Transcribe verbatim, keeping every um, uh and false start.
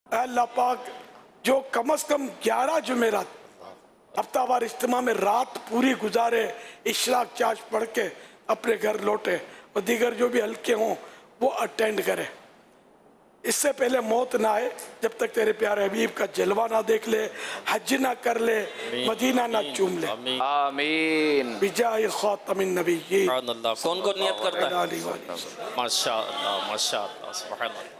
अल्लाह पाक जो कम अज कम ग्यारह जुमेरात हफ्तावार इज्तिमा में रात पूरी गुजारे, इशराक चाश पढ़ के अपने घर लौटे और दीगर जो भी हल्के हों वो अटेंड करे। इससे पहले मौत ना आए जब तक तेरे प्यारे हबीब का जलवा ना देख ले, हज ना कर ले, मदीना ना चूम ले। आमीन बिजाए खातमिन नबिय्यीन। कौन कौन नियत करता है? माशाअल्लाह माशाअल्लाह सुभान अल्लाह।